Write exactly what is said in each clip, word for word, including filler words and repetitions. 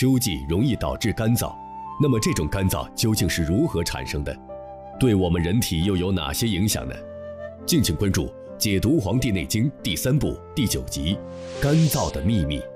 秋季容易导致干燥，那么这种干燥究竟是如何产生的？对我们人体又有哪些影响呢？敬请关注《解读黄帝内经》第三部第九集《干燥的秘密》。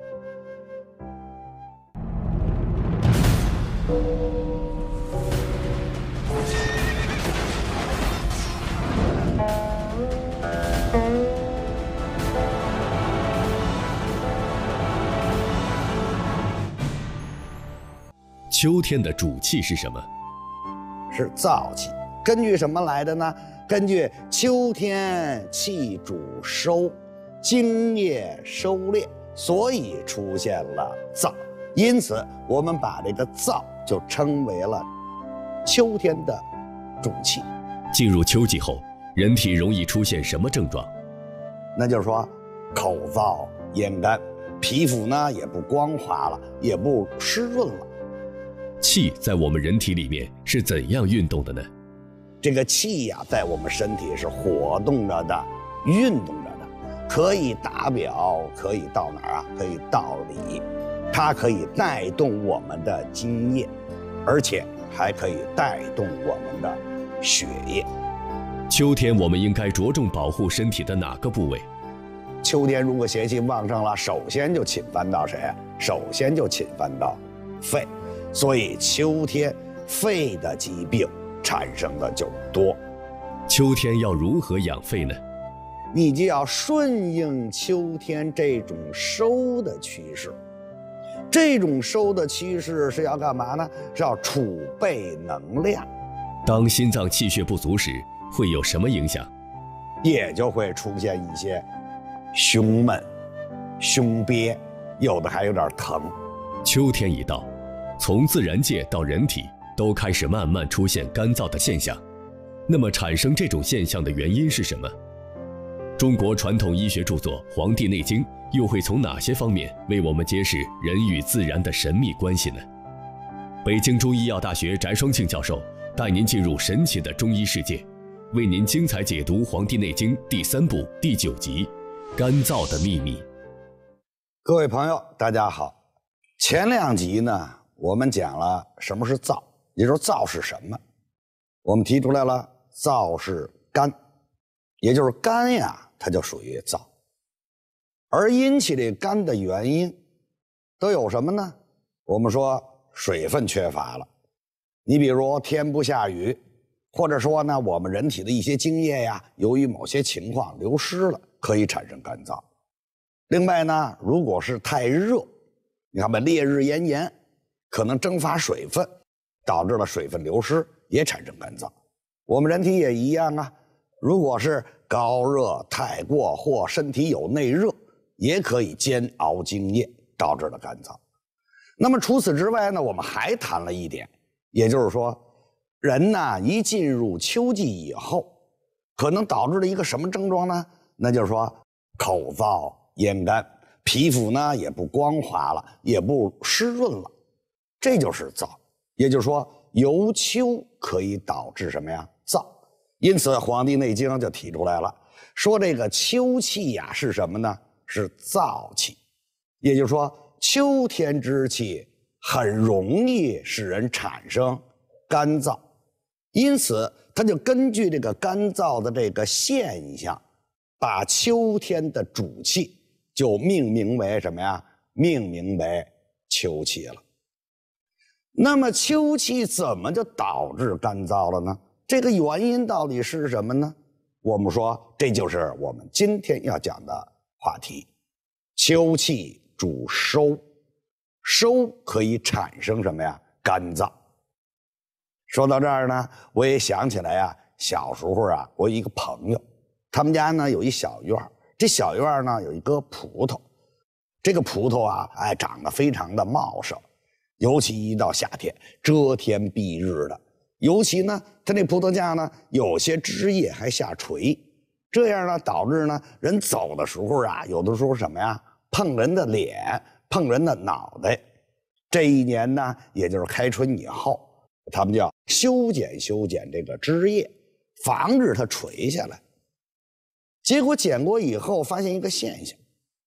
秋天的主气是什么？ 是燥气。根据什么来的呢？根据秋天气主收，精液收敛，所以出现了燥。因此，我们把这个燥就称为了秋天的主气。 进入秋季后，人体容易出现什么症状？ 那就是说，口燥、咽干，皮肤呢也不光滑了，也不湿润了。 气在我们人体里面是怎样运动的呢？ 这个气呀、啊，在我们身体是活动着的，运动着的，可以打表，可以到哪儿啊？可以到里，它可以带动我们的津液，而且还可以带动我们的血液。 秋天我们应该着重保护身体的哪个部位？ 秋天如果邪气旺盛了，首先就侵犯到谁？首先就侵犯到肺。所以秋天肺的疾病产生的就多。 秋天要如何养肺呢？ 你就要顺应秋天这种收的趋势。这种收的趋势是要干嘛呢？是要储备能量。 当心脏气血不足时，会有什么影响？ 也就会出现一些胸闷、胸憋，有的还有点疼。 秋天一到，从自然界到人体都开始慢慢出现干燥的现象。那么产生这种现象的原因是什么？中国传统医学著作《黄帝内经》又会从哪些方面为我们揭示人与自然的神秘关系呢？北京中医药大学翟双庆教授带您进入神奇的中医世界，为您精彩解读《黄帝内经》第三部第九集《干燥的秘密》。 各位朋友，大家好。前两集呢，我们讲了什么是燥，也就是燥是什么。我们提出来了，燥是干，也就是干呀，它就属于燥。而引起这干的原因都有什么呢？我们说水分缺乏了，你比如天不下雨，或者说呢，我们人体的一些精液呀，由于某些情况流失了，可以产生干燥。另外呢，如果是太热，你看吧，烈日炎炎，可能蒸发水分，导致了水分流失，也产生干燥。我们人体也一样啊，如果是高热太过或身体有内热，也可以煎熬精液，导致了干燥。那么除此之外呢，我们还谈了一点，也就是说，人呢一进入秋季以后，可能导致了一个什么症状呢？那就是说口燥、咽干，皮肤呢也不光滑了，也不湿润了，这就是燥。也就是说，由秋可以导致什么呀？燥。因此《黄帝内经》就提出来了，说这个秋气呀是什么呢？是燥气。也就是说，秋天之气很容易使人产生干燥，因此他就根据这个干燥的这个现象，把秋天的主气就命名为什么呀？命名为秋气了。那么秋气怎么就导致干燥了呢？这个原因到底是什么呢？我们说这就是我们今天要讲的话题。秋气主收，收可以产生什么呀？干燥。说到这儿呢，我也想起来啊，小时候啊，我有一个朋友，他们家呢有一小院，这小院呢有一棵葡萄，这个葡萄啊，哎，长得非常的茂盛，尤其一到夏天，遮天蔽日的。尤其呢，它那葡萄架呢，有些枝叶还下垂，这样呢，导致呢，人走的时候啊，有的时候什么呀，碰人的脸，碰人的脑袋。这一年呢，也就是开春以后，他们就要修剪修剪这个枝叶，防止它垂下来。结果剪过以后，发现一个现象，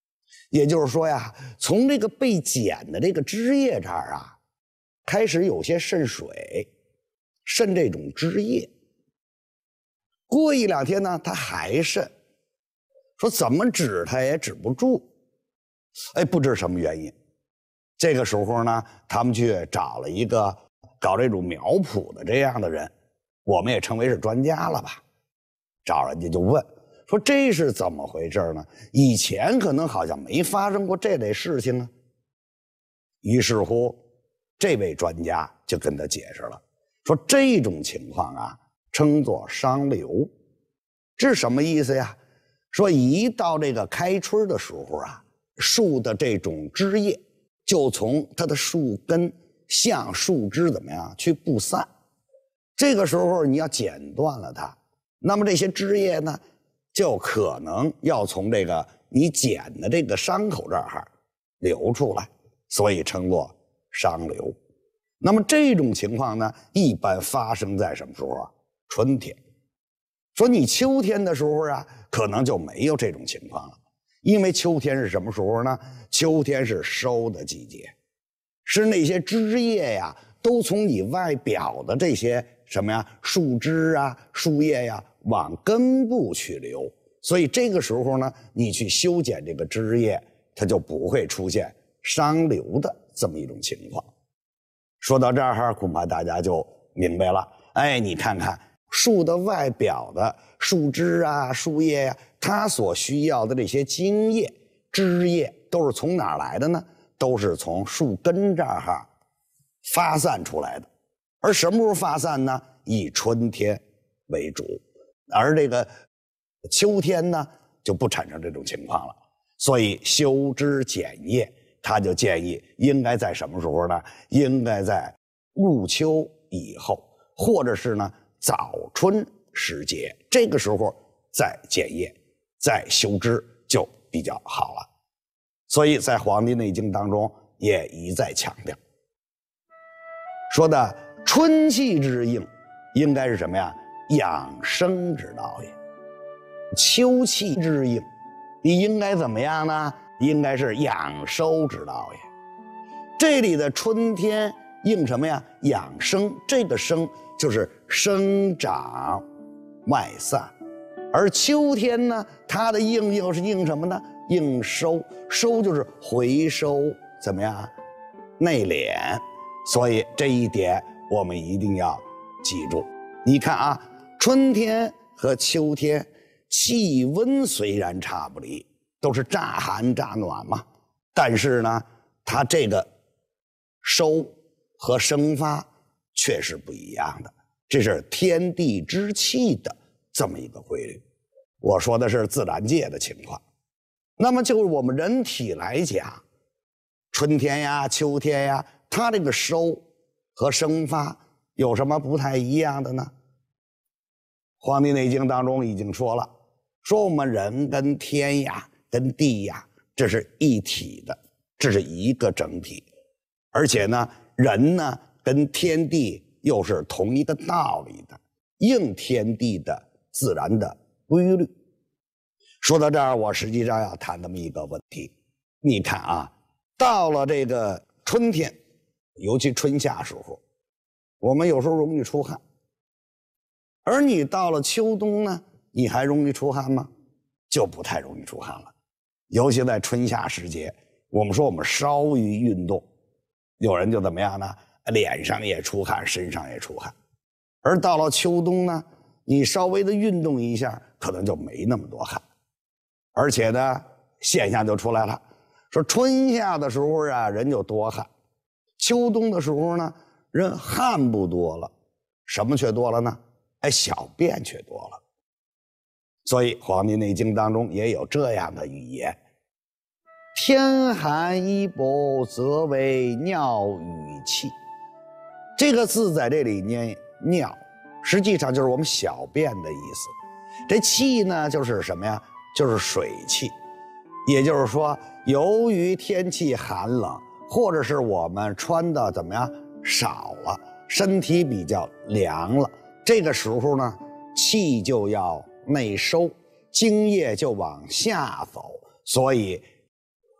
也就是说呀，从这个被剪的这个汁液这儿啊，开始有些渗水，渗这种汁液。过一两天呢，它还渗，说怎么止它也止不住，哎，不知什么原因。这个时候呢，他们去找了一个搞这种苗圃的这样的人，我们也称为是专家了吧。找人家就问说这是怎么回事呢？以前可能好像没发生过这类事情啊。于是乎，这位专家就跟他解释了，说这种情况啊，称作伤流。这是什么意思呀？说一到这个开春的时候啊，树的这种枝叶就从它的树根向树枝怎么样去布散。这个时候你要剪断了它，那么这些枝叶呢，就可能要从这个你剪的这个伤口这儿流出来，所以称作伤流。那么这种情况呢，一般发生在什么时候啊？春天。说你秋天的时候啊，可能就没有这种情况了，因为秋天是什么时候呢？秋天是收的季节，是那些枝叶呀，都从你外表的这些什么呀，树枝啊、树叶呀，往根部去流。所以这个时候呢，你去修剪这个枝叶，它就不会出现伤流的这么一种情况。说到这儿，恐怕大家就明白了。哎，你看看树的外表的树枝啊、树叶呀、啊，它所需要的这些茎叶、枝叶都是从哪儿来的呢？都是从树根这儿哈发散出来的。而什么时候发散呢？以春天为主，而这个秋天呢就不产生这种情况了。所以修枝剪叶，他就建议应该在什么时候呢？应该在入秋以后，或者是呢早春时节，这个时候再剪叶再修枝就比较好了。所以在《黄帝内经》当中也一再强调，说的春气之应应该是什么呀？养生之道也。秋气之应你应该怎么样呢？应该是养收之道也。这里的春天应什么呀？养生，这个生就是生长外散。而秋天呢，它的应又是应什么呢？应收，收就是回收怎么样？内敛。所以这一点我们一定要记住。你看啊，春天和秋天气温虽然差不离，都是乍寒乍暖嘛，但是呢，它这个收和生发却是不一样的，这是天地之气的这么一个规律。我说的是自然界的情况。那么就是我们人体来讲，春天呀、秋天呀，它这个收和生发有什么不太一样的呢？《黄帝内经》当中已经说了，说我们人跟天呀、跟地呀，这是一体的，这是一个整体。而且呢，人呢跟天地又是同一个道理的，应天地的自然的规律。说到这儿，我实际上要谈这么一个问题。你看啊，到了这个春天，尤其春夏时候，我们有时候容易出汗。而你到了秋冬呢，你还容易出汗吗？就不太容易出汗了。尤其在春夏时节，我们说我们稍于运动，有人就怎么样呢？脸上也出汗，身上也出汗。而到了秋冬呢，你稍微的运动一下，可能就没那么多汗。而且呢，现象就出来了，说春夏的时候啊，人就多汗；秋冬的时候呢，人汗不多了，什么却多了呢？哎，小便却多了。所以《黄帝内经》当中也有这样的语言：天寒衣薄，则为尿与气。这个字在这里念尿，实际上就是我们小便的意思。这气呢，就是什么呀？就是水气。也就是说，由于天气寒冷，或者是我们穿的怎么样少了，身体比较凉了，这个时候呢，气就要内收，精液就往下走，所以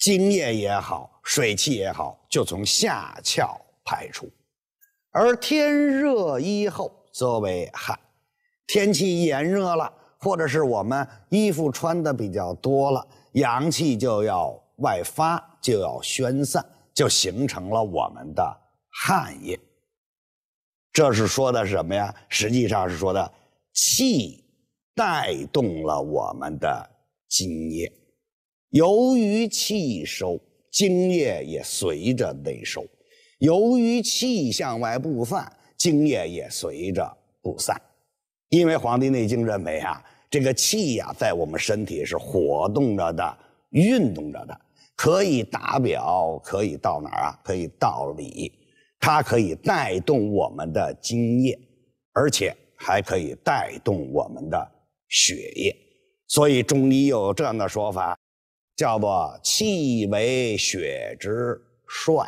津液也好，水气也好，就从下窍排出。而天热以后则为汗，天气炎热了，或者是我们衣服穿的比较多了，阳气就要外发，就要宣散，就形成了我们的汗液。这是说的什么呀？实际上是说的气带动了我们的津液，由于气收，津液也随着内收。由于气向外不散，津液也随着不散。因为《黄帝内经》认为啊，这个气呀、啊，在我们身体是活动着的、运动着的，可以达表，可以到哪儿啊？可以到里，它可以带动我们的津液，而且还可以带动我们的血液。所以中医有这样的说法，叫做气为血之帅。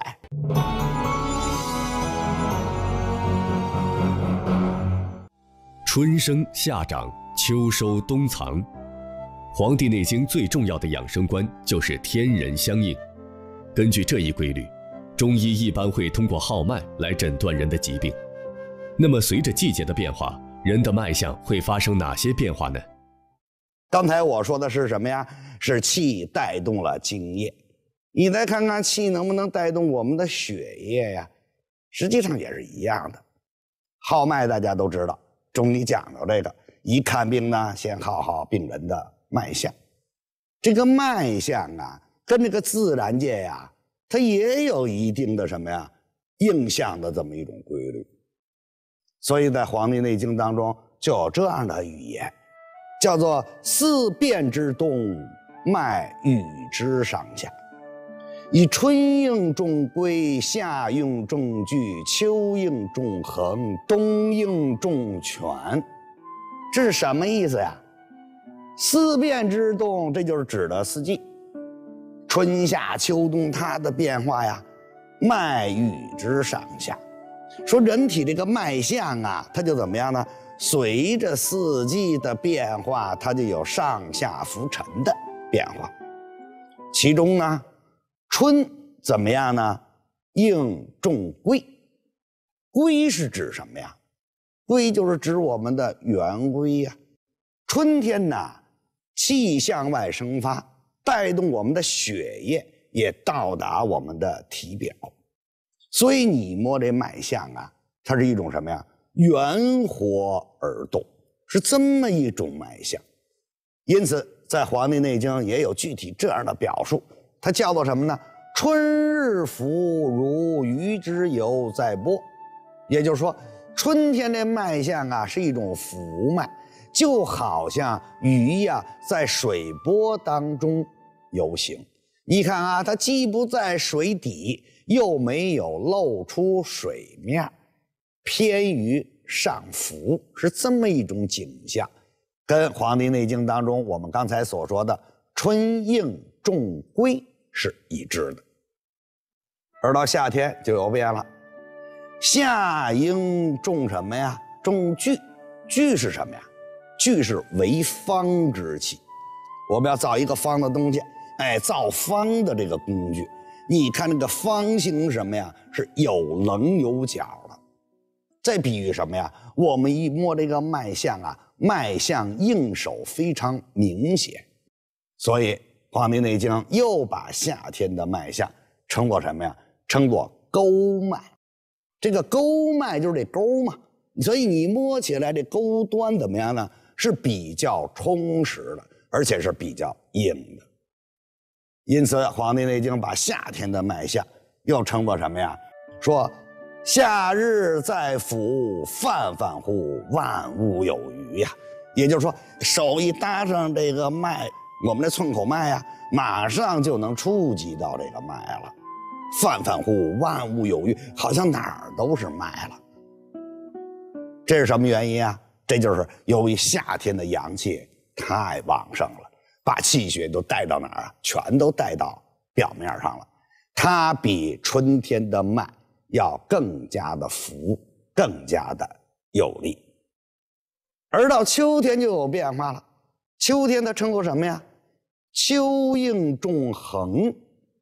春生夏长，秋收冬藏。《黄帝内经》最重要的养生观就是天人相应。根据这一规律，中医一般会通过号脉来诊断人的疾病。那么随着季节的变化，人的脉象会发生哪些变化呢？ 刚才我说的是什么呀？是气带动了津液。你再看看气能不能带动我们的血液呀？实际上也是一样的。号脉大家都知道，中医讲究这个，一看病呢，先号号病人的脉象。这个脉象啊，跟这个自然界呀，它也有一定的什么呀，应象的这么一种规律。所以在《黄帝内经》当中就有这样的语言，叫做四变之动，脉与之上下。以春应重归，夏应重聚，秋应重衡，冬应重全。这是什么意思呀？四变之动，这就是指的四季，春夏秋冬它的变化呀，脉与之上下。说人体这个脉象啊，它就怎么样呢？随着四季的变化，它就有上下浮沉的变化。其中呢，春怎么样呢？应重归。归是指什么呀？归就是指我们的元归呀。春天呢，气向外生发，带动我们的血液也到达我们的体表。所以你摸这脉象啊，它是一种什么呀？圆活而动，是这么一种脉象。因此在《黄帝内经》也有具体这样的表述，它叫做什么呢？春日浮如鱼之游在波。也就是说，春天的脉象啊，是一种浮脉，就好像鱼呀、啊、在水波当中游行。你看啊，它既不在水底，又没有露出水面，偏于上浮，是这么一种景象，跟《黄帝内经》当中我们刚才所说的春应重归是一致的。而到夏天就有变了，夏应重什么呀？重聚。聚是什么呀？聚是为方之气。我们要造一个方的东西，哎，造方的这个工具，你看这个方形什么呀？是有棱有角的。再比喻什么呀？我们一摸这个脉象啊，脉象应手非常明显。所以《黄帝内经》又把夏天的脉象称作什么呀？称作沟脉。这个沟脉就是这沟嘛，所以你摸起来这沟端怎么样呢？是比较充实的，而且是比较硬的。因此《黄帝内经》把夏天的脉象又称作什么呀？说夏日在府，泛泛乎万物有余呀。也就是说，手一搭上这个脉，我们这寸口脉呀，马上就能触及到这个脉了。泛泛乎万物有余，好像哪儿都是脉了。这是什么原因啊？这就是由于夏天的阳气太旺盛了，把气血都带到哪儿啊？全都带到表面上了。它比春天的脉要更加的浮，更加的有力。而到秋天就有变化了。秋天它称作什么呀？秋应重衡。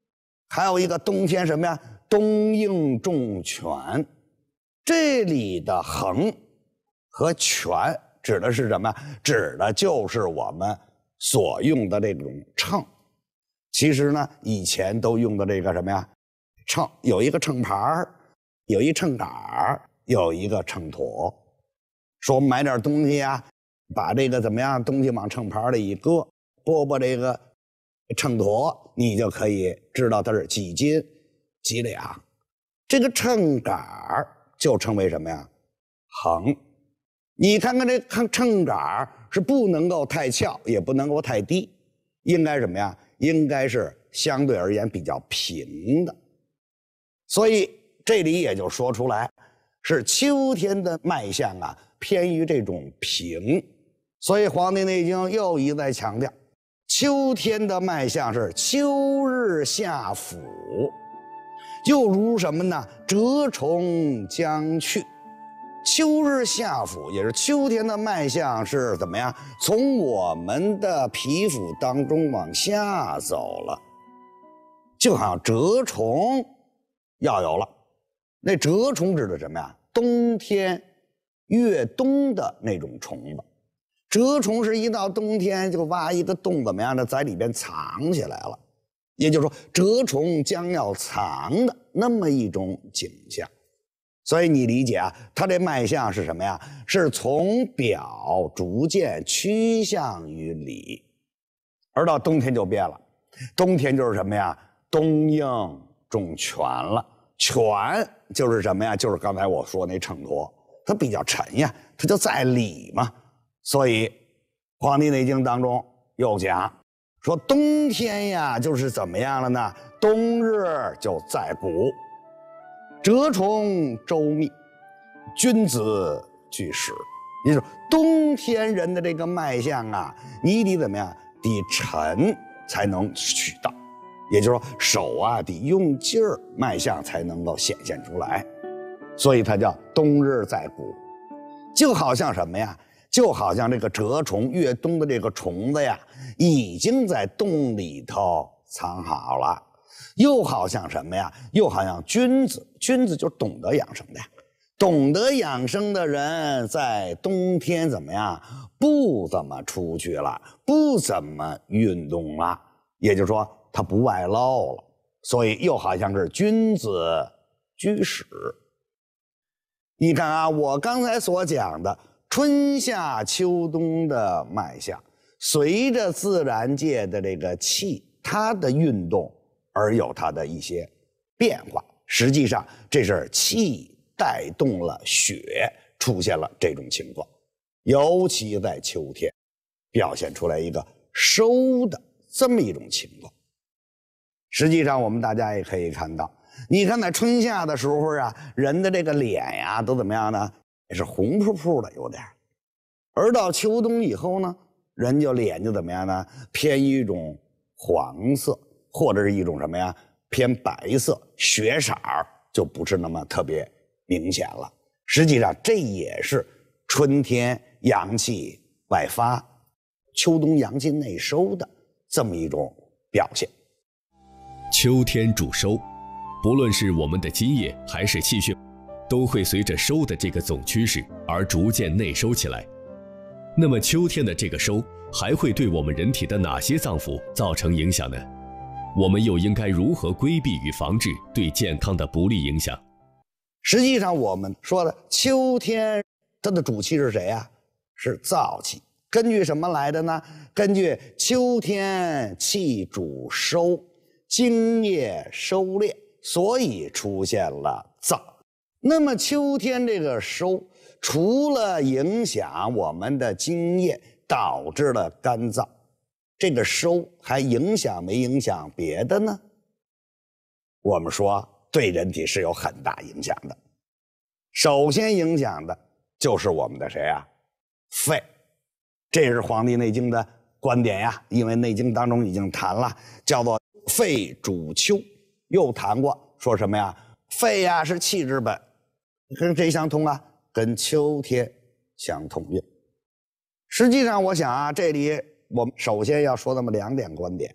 还有一个冬天什么呀？冬应重泉。这里的衡和泉指的是什么？指的就是我们所用的这种秤。其实呢，以前都用的这个什么呀？秤，有一个秤盘，有一秤杆，有一个秤砣。说我们买点东西呀，把这个怎么样东西往秤盘里一搁，拨拨这个秤砣，你就可以知道它是几斤几两。这个秤杆就称为什么呀？衡。你看看这秤秤杆是不能够太翘，也不能够太低，应该什么呀？应该是相对而言比较平的。所以这里也就说出来，是秋天的脉象啊，偏于这种平。所以《黄帝内经》又一再强调，秋天的脉象是秋日下府，又如什么呢？蛰虫将去。秋日下府也是秋天的脉象是怎么样？从我们的皮肤当中往下走了，就好像蛰虫要有了。那蛰虫指的什么呀？冬天越冬的那种虫子。蛰虫是一到冬天就挖一个洞，怎么样呢？在里边藏起来了，也就是说蛰虫将要藏的那么一种景象。所以你理解啊，它这脉象是什么呀？是从表逐渐趋向于里，而到冬天就变了。冬天就是什么呀？冬应重泉了。泉就是什么呀？就是刚才我说那秤砣，它比较沉呀，它就在里嘛。所以《黄帝内经》当中又讲说，冬天呀就是怎么样了呢？冬日就在谷，蛰虫周密，君子居室。也就是冬天人的这个脉象啊，你得怎么样？得沉才能取到，也就是说手啊得用劲儿，脉象才能够显现出来。所以它叫冬日在谷，就好像什么呀？就好像这个蛰虫，越冬的这个虫子呀，已经在洞里头藏好了。又好像什么呀？又好像君子，君子就是懂得养生的呀。懂得养生的人，在冬天怎么样？不怎么出去了，不怎么运动了，也就是说他不外露了。所以又好像是君子居室。你看啊，我刚才所讲的春夏秋冬的脉象，随着自然界的这个气，它的运动而有它的一些变化。实际上，这是气带动了血，出现了这种情况。尤其在秋天，表现出来一个收的这么一种情况。实际上，我们大家也可以看到，你看在春夏的时候啊，人的这个脸呀，都怎么样呢？也是红扑扑的，有点。而到秋冬以后呢，人就脸就怎么样呢？偏一种黄色，或者是一种什么呀？偏白色，血色就不是那么特别明显了。实际上，这也是春天阳气外发，秋冬阳气内收的这么一种表现。 秋天主收，不论是我们的津液还是气血，都会随着收的这个总趋势而逐渐内收起来。那么秋天的这个收还会对我们人体的哪些脏腑造成影响呢？我们又应该如何规避与防治对健康的不利影响？ 实际上我们说的秋天它的主气是谁啊？是燥气。根据什么来的呢？根据秋天气主收，津液收敛，所以出现了燥。那么秋天这个收，除了影响我们的津液，导致了干燥，这个收还影响没影响别的呢？我们说对人体是有很大影响的。首先影响的就是我们的谁啊？肺。这是《黄帝内经》的观点呀，因为《内经》当中已经谈了，叫做肺主秋。又谈过说什么呀？肺呀是气之本，跟谁相通啊？跟秋天相通用。实际上我想啊，这里我们首先要说那么两点观点。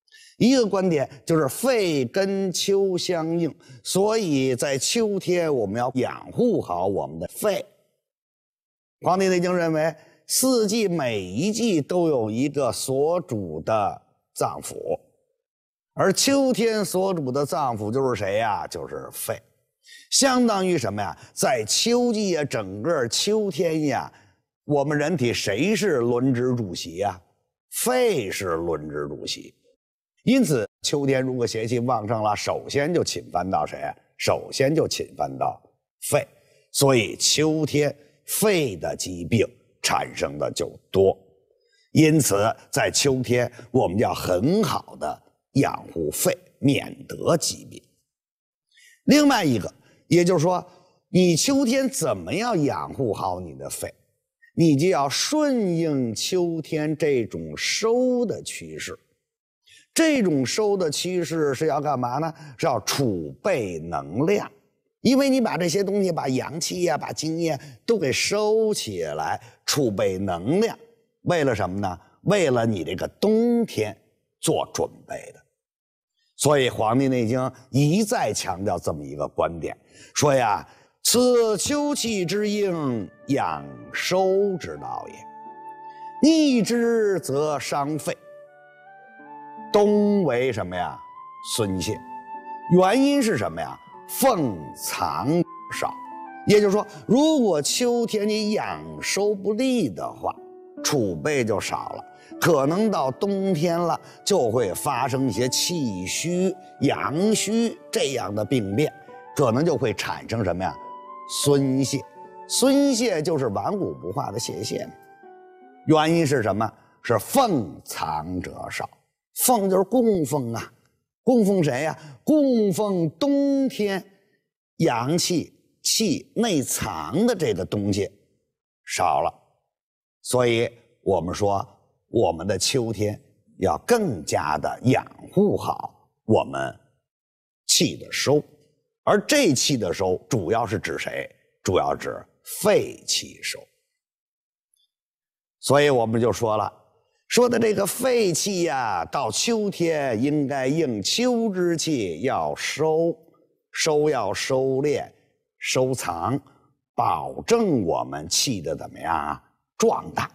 一个观点就是肺跟秋相应，所以在秋天我们要养护好我们的肺。《黄帝内经》认为，四季每一季都有一个所主的脏腑，而秋天所主的脏腑就是谁呀？就是肺。相当于什么呀？在秋季呀，整个秋天呀，我们人体谁是轮值主席呀？肺是轮值主席。因此，秋天如果邪气旺盛了，首先就侵犯到谁？首先就侵犯到肺。所以秋天肺的疾病产生的就多。因此，在秋天我们要很好的养护肺，免得疾病。另外一个，也就是说，你秋天怎么样养护好你的肺？你就要顺应秋天这种收的趋势。这种收的趋势是要干嘛呢？是要储备能量，因为你把这些东西，把阳气呀、把精液都给收起来，储备能量，为了什么呢？为了你这个冬天做准备的。所以《黄帝内经》一再强调这么一个观点，说呀，此秋气之应，养收之道也。逆之则伤肺。冬为什么呀？孙泄。原因是什么呀？奉藏少。也就是说，如果秋天你养收不利的话，储备就少了，可能到冬天了就会发生一些气虚、阳虚这样的病变，可能就会产生什么呀？孙泄。孙泄就是顽固不化的泄泻。原因是什么？是奉藏者少。奉就是供奉啊，供奉谁呀？供奉冬天阳气气内藏的这个东西少了，所以我们说我们的秋天要更加的养护好我们气的收，而这气的收主要是指谁？主要指肺气收。所以我们就说了。说的这个肺气呀，到秋天应该应秋之气，要收，收要收敛、收藏，保证我们气的怎么样啊？壮大。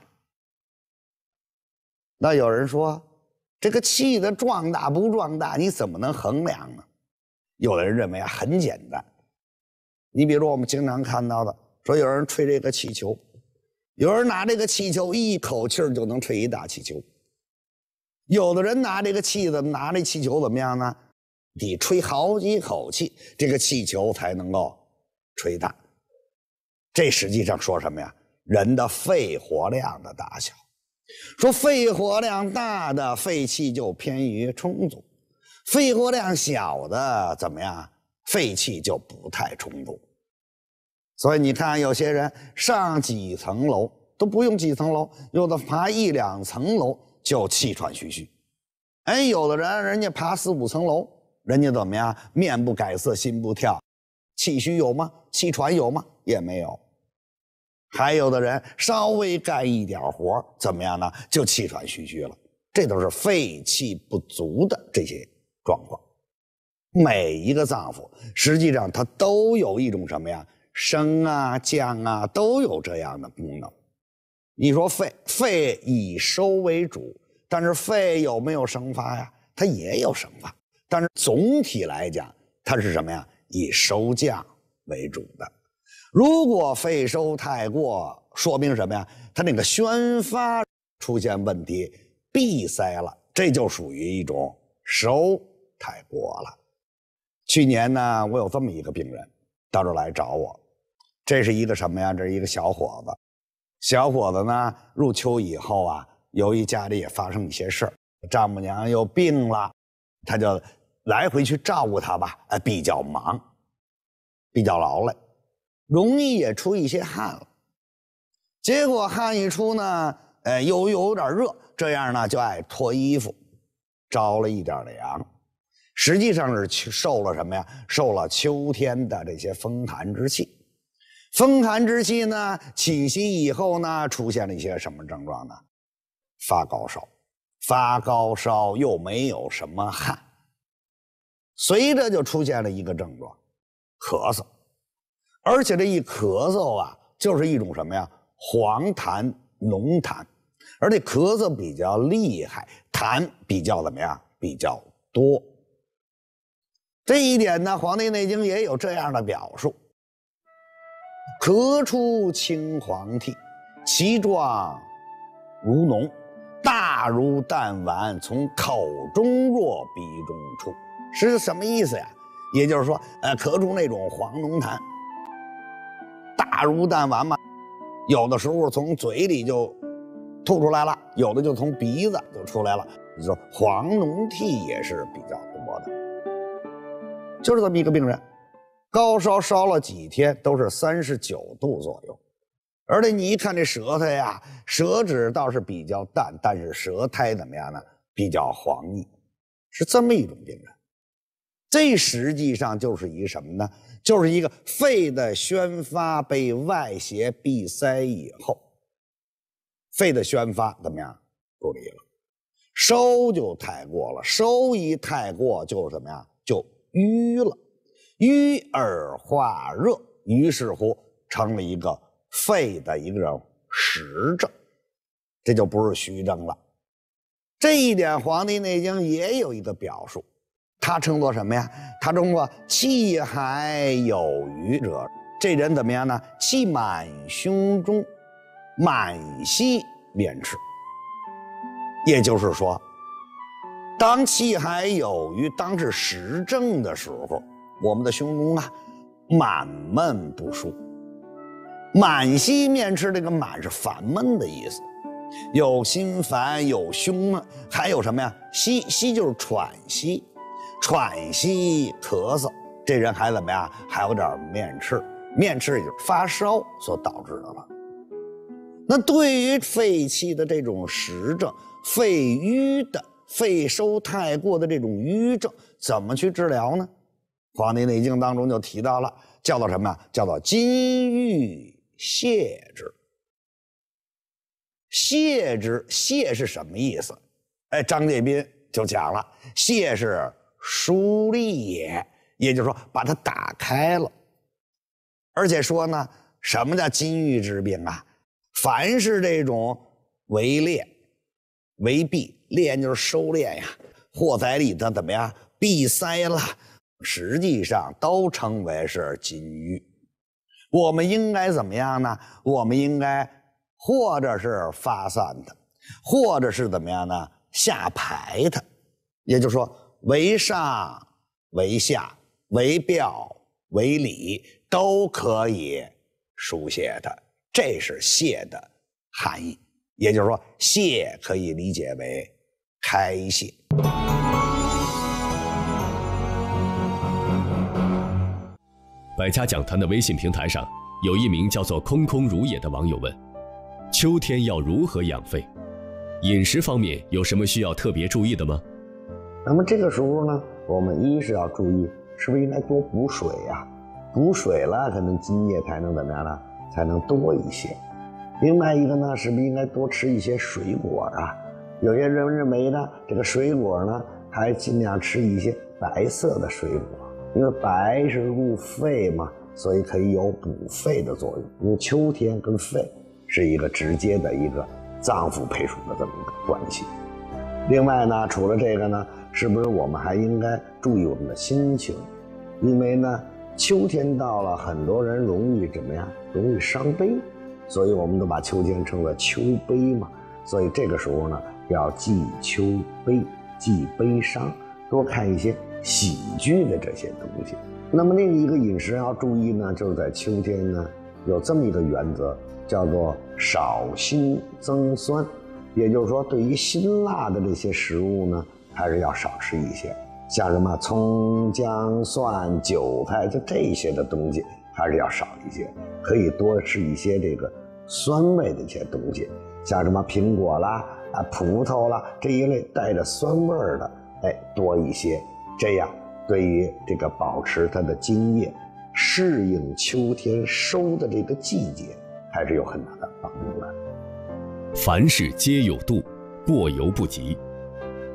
那有人说，这个气的壮大不壮大，你怎么能衡量呢？有的人认为啊，很简单。你比如我们经常看到的，说有人吹这个气球。有人拿这个气球一口气就能吹一大气球，有的人拿这个气子拿这气球怎么样呢？得吹好几口气，这个气球才能够吹大。这实际上说什么呀？人的肺活量的大小。说肺活量大的肺气就偏于充足，肺活量小的怎么样？肺气就不太充足。所以你看，有些人上几层楼都不用几层楼，有的爬一两层楼就气喘吁吁。哎，有的人人家爬四五层楼，人家怎么样？面不改色，心不跳，气虚有吗？气喘有吗？也没有。还有的人稍微干一点活，怎么样呢？就气喘吁吁了。这都是肺气不足的这些状况。每一个脏腑实际上它都有一种什么呀？升啊降啊都有这样的功能。你说肺肺以收为主，但是肺有没有生发呀？它也有生发，但是总体来讲它是什么呀？以收降为主的。如果肺收太过，说明什么呀？它那个宣发出现问题，闭塞了，这就属于一种收太过了。去年呢，我有这么一个病人到这儿来找我，这是一个什么呀？这是一个小伙子。小伙子呢，入秋以后啊，由于家里也发生一些事儿，丈母娘又病了，他就来回去照顾他吧，哎，比较忙，比较劳累，容易也出一些汗了。结果汗一出呢，哎，又有点热，这样呢就爱脱衣服，着了一点凉。实际上是受了什么呀？受了秋天的这些风寒之气。风寒之气呢，侵袭以后呢，出现了一些什么症状呢？发高烧， 发高烧又没有什么汗，随着就出现了一个症状，咳嗽。而且这一咳嗽啊，就是一种什么呀？黄痰、浓痰，而且咳嗽比较厉害，痰比较怎么样？比较多。这一点呢，《黄帝内经》也有这样的表述：咳出青黄涕，其状如脓，大如弹丸，从口中若鼻中出。是什么意思呀？也就是说，呃，咳出那种黄浓痰，大如弹丸嘛，有的时候从嘴里就吐出来了，有的就从鼻子就出来了。你说黄脓涕也是比较多的，就是这么一个病人，高烧烧了几天，都是三十九度左右。而且你一看这舌头呀，舌质倒是比较淡，但是舌苔怎么样呢？比较黄腻，是这么一种病人。这实际上就是一个什么呢？就是一个肺的宣发被外邪闭塞以后，肺的宣发怎么样？不利了，收就太过了，收一太过就怎么样？就瘀了，瘀而化热，于是乎成了一个肺的一个实症，这就不是虚症了。这一点《黄帝内经》也有一个表述，它称作什么呀？它称作气海有余者，这人怎么样呢？气满胸中，满息面赤。也就是说，当气海有余，当是实症的时候，我们的胸中啊满闷不舒。满息面赤，这个满是烦闷的意思，有心烦，有胸闷，还有什么呀？息，息就是喘息，喘息咳嗽，这人还怎么样？还有点面赤，面赤也就是发烧所导致的了。那对于肺气的这种实症，肺瘀的、肺收太过的这种瘀症，怎么去治疗呢？《黄帝内经》当中就提到了，叫做什么呀？叫做金玉泻之。泻之，泻是什么意思？哎，张介宾就讲了，泻是疏利也，也就是说把它打开了。而且说呢，什么叫金玉之病啊？凡是这种为敛、为闭，敛就是收敛呀，或在里头怎么样闭塞了，实际上都称为是金玉。我们应该怎么样呢？我们应该或者是发散它，或者是怎么样呢？下排它。也就是说，为上、为下、为表、为里都可以疏泄它。这是泻的含义。也就是说，泻可以理解为开泻。 百家讲坛的微信平台上，有一名叫做空空如也的网友问：秋天要如何养肺？饮食方面有什么需要特别注意的吗？ 那么这个时候呢，我们一是要注意，是不是应该多补水呀？补水了，可能津液才能怎么样呢？才能多一些。另外一个呢，是不是应该多吃一些水果啊？有些人认为呢，这个水果呢，还尽量吃一些白色的水果，因为白是入肺嘛，所以可以有补肺的作用。因为秋天跟肺是一个直接的一个脏腑配属的这么一个关系。另外呢，除了这个呢，是不是我们还应该注意我们的心情？因为呢，秋天到了，很多人容易怎么样？容易伤悲。所以我们都把秋天称作秋悲嘛，所以这个时候呢，要忌秋悲，忌悲伤，多看一些喜剧的这些东西。那么另一个饮食要注意呢，就是在秋天呢，有这么一个原则，叫做少辛增酸，也就是说，对于辛辣的这些食物呢，还是要少吃一些，像什么葱姜蒜韭菜，就这些的东西还是要少一些，可以多吃一些这个酸味的一些东西，像什么苹果啦、啊葡萄啦这一类带着酸味的，哎，多一些，这样对于这个保持它的津液，适应秋天收的这个季节，还是有很大的帮助的。 凡事皆有度，过犹不及。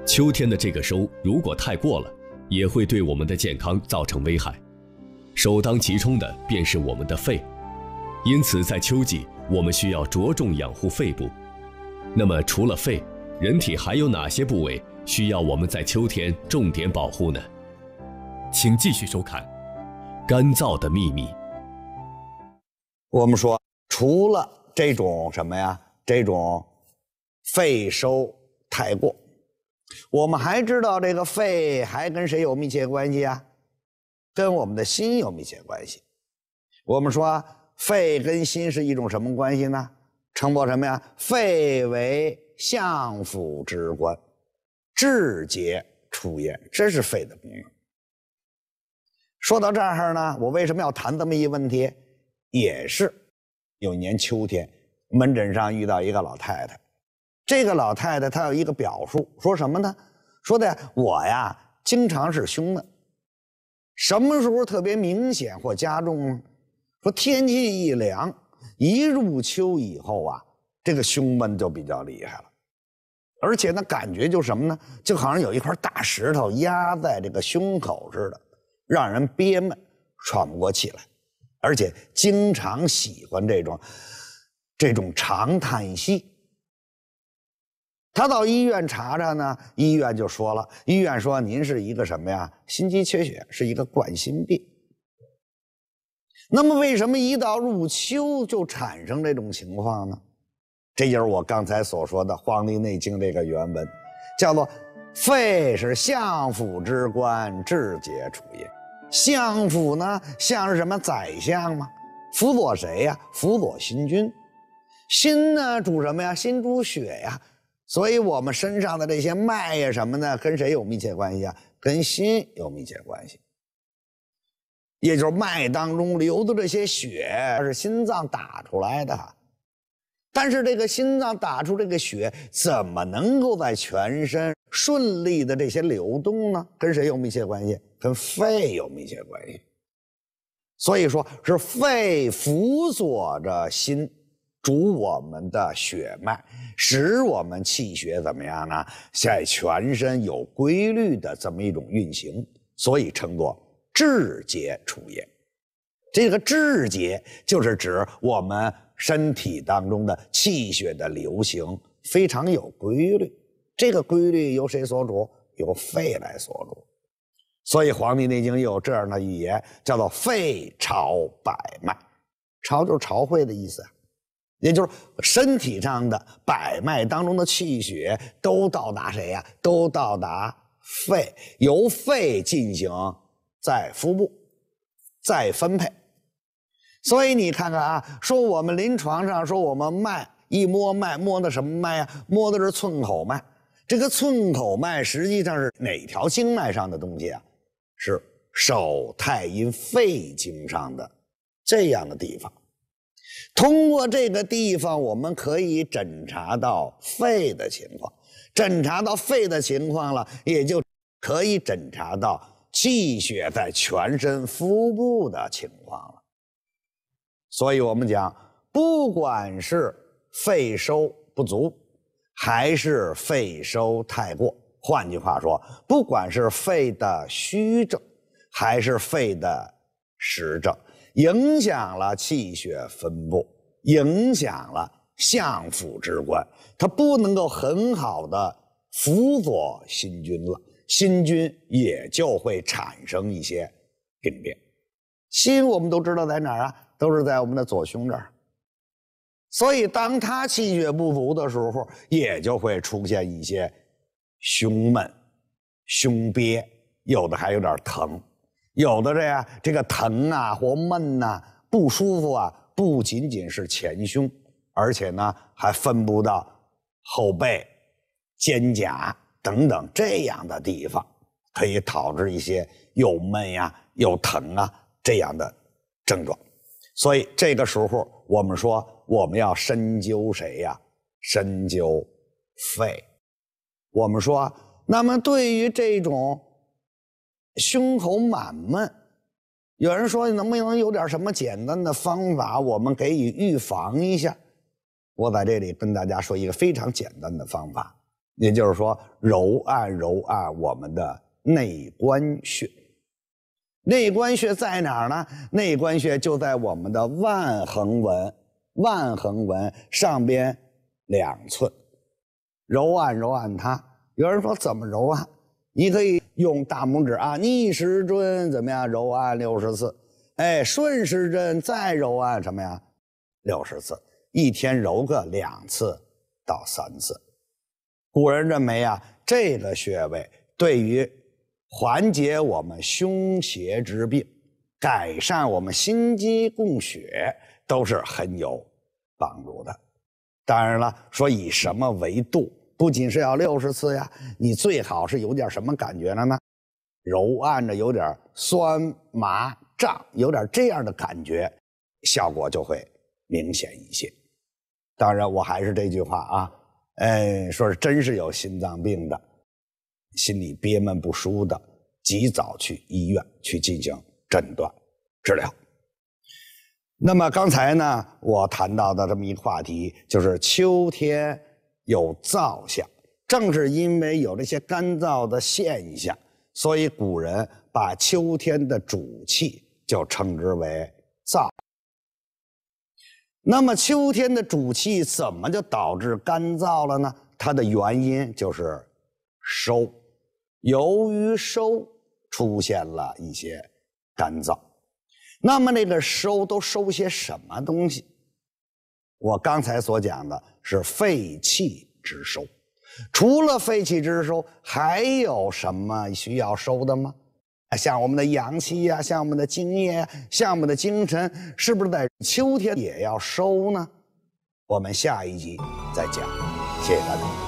秋天的这个收如果太过了，也会对我们的健康造成危害。首当其冲的便是我们的肺，因此在秋季我们需要着重养护肺部。那么除了肺，人体还有哪些部位需要我们在秋天重点保护呢？请继续收看《干燥的秘密》。 我们说，除了这种什么呀，这种肺收太过，我们还知道这个肺还跟谁有密切关系啊？跟我们的心有密切关系。我们说肺跟心是一种什么关系呢？称作什么呀？肺为相府之官，志节出焉，这是肺的功能。说到这儿呢，我为什么要谈这么一问题？也是有一年秋天，门诊上遇到一个老太太，这个老太太她有一个表述，说什么呢？说的我呀经常是胸闷，什么时候特别明显或加重呢？说天气一凉，一入秋以后啊，这个胸闷就比较厉害了，而且呢感觉就什么呢？就好像有一块大石头压在这个胸口似的，让人憋闷，喘不过气来，而且经常喜欢这种这种长叹息。他到医院查查呢，医院就说了，医院说您是一个什么呀？心肌缺血，是一个冠心病。那么为什么一到入秋就产生这种情况呢？这就是我刚才所说的《黄帝内经》这个原文，叫做肺是相府之官，志节出焉。相府呢，相是什么？宰相吗？辅佐谁呀？辅佐心君。心呢主什么呀？心主血呀。所以我们身上的这些脉呀什么的，跟谁有密切关系啊？跟心有密切关系。也就是脉当中流的这些血是心脏打出来的，但是这个心脏打出这个血，怎么能够在全身顺利的这些流动呢？跟谁有密切关系？跟肺有密切关系。所以说是肺辅佐着心，主我们的血脉，使我们气血怎么样呢？在全身有规律的这么一种运行，所以称作志节出焉。这个志节就是指我们身体当中的气血的流行非常有规律，这个规律由谁所主？由肺来所主。所以《黄帝内经》有这样的语言，叫做肺朝百脉。朝就是朝会的意思，也就是身体上的百脉当中的气血都到达谁呀？都到达肺，由肺进行再腹部，再分配。所以你看看啊，说我们临床上说我们脉一摸脉，摸的什么脉啊？摸的是寸口脉。这个寸口脉实际上是哪条经脉上的东西啊？是手太阴肺经上的这样的地方。通过这个地方，我们可以诊查到肺的情况，诊查到肺的情况了，也就可以诊查到气血在全身腹部的情况了。所以我们讲，不管是肺收不足，还是肺收太过，换句话说，不管是肺的虚症，还是肺的实症，影响了气血分布，影响了相府之官，它不能够很好的辅佐心君了，心君也就会产生一些病变。心我们都知道在哪儿啊？都是在我们的左胸这儿。所以当它气血不足的时候，也就会出现一些胸闷、胸憋，有的还有点疼，有的这样这个疼啊或闷呐、啊、不舒服啊，不仅仅是前胸，而且呢还分布到后背、肩胛等等这样的地方，可以导致一些又闷呀、又疼啊这样的症状。所以这个时候我们说我们要深究谁呀？深究肺。我们说，那么对于这种胸口满闷，有人说能不能有点什么简单的方法我们给予预防一下？我在这里跟大家说一个非常简单的方法， 也就是说揉按揉按我们的内关穴。内关穴在哪儿呢？内关穴就在我们的腕横纹，腕横纹上边两寸，揉按揉按它。有人说怎么揉按？你可以用大拇指啊，逆时针怎么样揉按六十次，哎，顺时针再揉按什么呀？六十次，一天揉个两次到三次。古人认为啊，这个穴位对于缓解我们胸胁之病，改善我们心肌供血都是很有帮助的。当然了，说以什么为度，不仅是要六十次呀，你最好是有点什么感觉了呢？揉按着有点酸麻胀，有点这样的感觉，效果就会明显一些。当然，我还是这句话啊，哎，说是真是有心脏病的，心里憋闷不舒的，及早去医院去进行诊断治疗。那么刚才呢，我谈到的这么一个话题，就是秋天有燥象，正是因为有这些干燥的现象，所以古人把秋天的主气就称之为燥。那么秋天的主气怎么就导致干燥了呢？它的原因就是收，由于收出现了一些干燥。那么那个收都收些什么东西？我刚才所讲的是肺气之收，除了肺气之收，还有什么需要收的吗？像我们的阳气呀、啊，像我们的精液呀、啊，像我们的精神，是不是在秋天也要收呢？我们下一集再讲，谢谢大家。